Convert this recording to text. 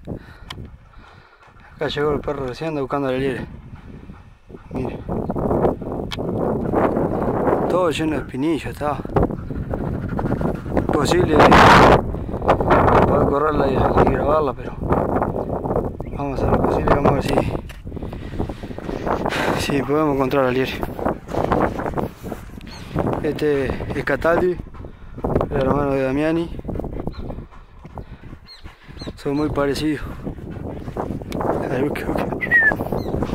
Acá llegó el perro recién, anda buscando la liebre. Mire. Todo lleno de espinillos está. Imposible poder correrla y grabarla, pero vamos a hacer lo posible, vamos a ver si podemos encontrar la liebre. Este es Cataldi, el hermano de Damiani. Son muy parecidos. A ver,